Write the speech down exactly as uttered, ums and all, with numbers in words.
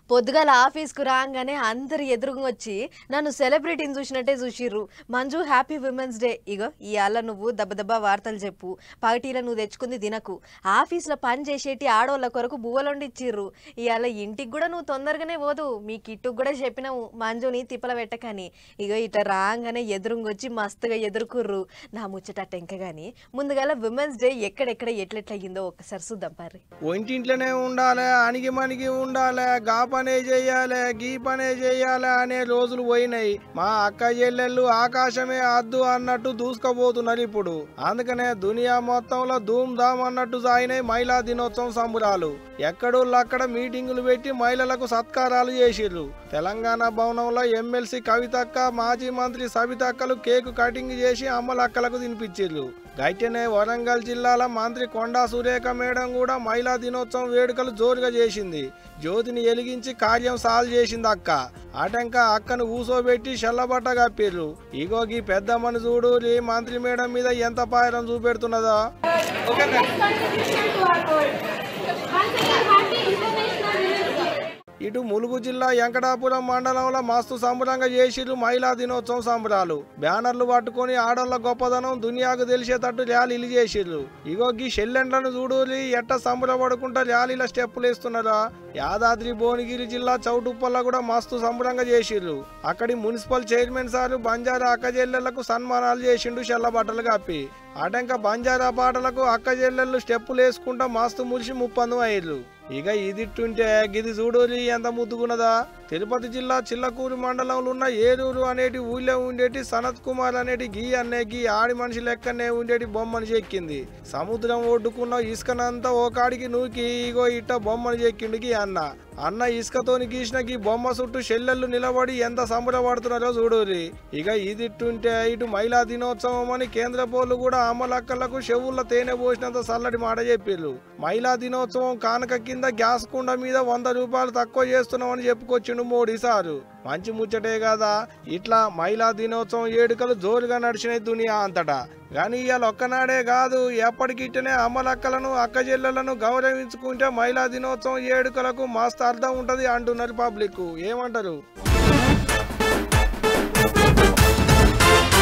పొద్దుగాల ఆఫీస్‌కు రాంగానే అందరూ ఎదురుగొచ్చి నన్ను సెలబ్రిటీని చూసినట్టే చూసిర్రు. Manju happy women's day. ఇగో ఇయాల నువ్వు దబదబా వార్తలు చెప్పు. పగటీల నువ్వు తెచ్చుకుంది తినకు. ఆఫీస్‌లో పని చేసేటి ఆడోళ్ళ కొరకు బువ్వలొండిచ్చిర్రు. ఇయాల ఇంటికి కూడా నువ్వు తొందరగానే పోదు. మీ కిట్టుకు కూడా చెప్పినావు మంజుని తిప్పల పెట్టకని. ఇగో ఇట రాంగానే ఎదురుగొచ్చి మస్తుగా ఎదుర్కుర్రు. నా ముచ్చట టెంక గాని ముందుగాల విమెన్స్ డే ఎక్కడెక్కడ ఎట్లెట్లా అయ్యిందో ఒక్కసారి చూద్దాం పారి. ఒంటింట్లోనే ఉండాలి, అణిగి మణిగి ఉండాలి, గా పనే చేయాలి, గీ పనే చేయాలి అనే రోజులు పోయినాయి. మా అక్క చెల్లెళ్ళు ఆకాశమే అద్దు అన్నట్టు దూసుకుపోతున్నారు ఇప్పుడు. అందుకనే దునియా మొత్తంలో ధూమ్ ధామ్ అన్నట్టు సాగినాయి మహిళా దినోత్సవం సంబురాలు. ఎక్కడోళ్ళు అక్కడ మీటింగులు పెట్టి మహిళలకు సత్కారాలు చేసిర్రు. తెలంగాణ భవనంలో ఎమ్మెల్సీ కవితక్క, మాజీ మంత్రి సబితక్కలు కేకు కటింగ్ చేసి అమ్మలక్కలకు తినిపించిర్రు. గైటనే వరంగల్ జిల్లాల మంత్రి కొండా సురేఖ మేడం కూడా మహిళా దినోత్సవం వేడుకలు జోరుగా చేసింది. జ్యోతిని వెలిగించి కార్యం సాల్వ్ చేసింది అక్క. అటంక అక్కను ఊసోబెట్టి షల్లబట్ట కప్పిర్రు. ఇగో గీ పెద్దమ్మను చూడు ఈ మంత్రి మేడం మీద ఎంత పాయరం చూపెడుతున్నదో. ఇటు ములుగు జిల్లా వెంకటాపురం మండలంలో మస్తు సంబరంగా చేసిర్రు మహిళా దినోత్సవం సంబరాలు. బ్యానర్లు పట్టుకుని ఆడోళ్ల గొప్పదనం దునియాకు తెలిసేటట్టు ర్యాలీలు చేసిర్రు. ఇగో గీ షెల్లెండ్లను చూడూరి ఎట్ట సంబరపడుకుంటా ర్యాలీల స్టెప్పులు వేస్తున్నారా. యాదాద్రి భువనగిరి జిల్లా చౌటుప్పల్ల కూడా మస్తు సంబరంగా చేసిర్రు. అక్కడి మున్సిపల్ చైర్మన్ సారు బంజారా అక్కజెల్లెళ్లకు సన్మానాలు చేసిండు షెల్ల బట్టలు కప్పి. అటంక బంజారా పాటలకు అక్కజెల్లెళ్ళు స్టెప్పులు వేసుకుంటా మస్తు మురిసి ముప్పందు అయ్యారు. ఇక ఇదిట్టుంటే గిది చూడూరి ఎంత ముద్దుకున్నదా. తిరుపతి జిల్లా చిల్లకూరు మండలంలో ఉన్న ఏలూరు అనేటి ఊళ్ళో ఉండేటి సనత్ కుమార్ అనేటి గీ అనే గీ ఆడి మనిషి లెక్కనే ఉండేటి బొమ్మను చెక్కింది. సముద్రం ఒడ్డుకున్న ఇసుకనంతా ఓ కాడికి నూకి ఇగో ఇట్ట బొమ్మను చెక్కిండు గీ అన్న. అన్న ఇసుకతోని గీసిన గీ బొమ్మ చుట్టూ షెల్లెళ్ళు నిలబడి ఎంత సంబరపడుతున్నారో చూడూరి. ఇక ఇదిట్టుంటే ఇటు మహిళా దినోత్సవం అని కేంద్ర పోలు కూడా అమ్మలక్కలకు చెవుల్లో తేనె పోసినంత చల్లటి మాట చెప్పిర్రు. మహిళా దినోత్సవం కానుక కింద గ్యాస్ కుండ మీద వంద రూపాయలు తక్కువ చేస్తున్నామని చెప్పుకొచ్చిండు మోడీ సారు. మంచి ముచ్చటే కదా. ఇట్లా మహిళా దినోత్సవం వేడుకలు జోరుగా నడిచినాయి దునియా అంతటా. కానీ ఇవాళ ఒక్కనాడే కాదు, ఎప్పటికిట్టనే అమ్మలక్కలను అక్కజెల్లెలను గౌరవించుకుంటే మహిళా దినోత్సవం వేడుకలకు మస్తు అర్థం ఉంటది అంటున్నారు పబ్లిక్. ఏమంటారు?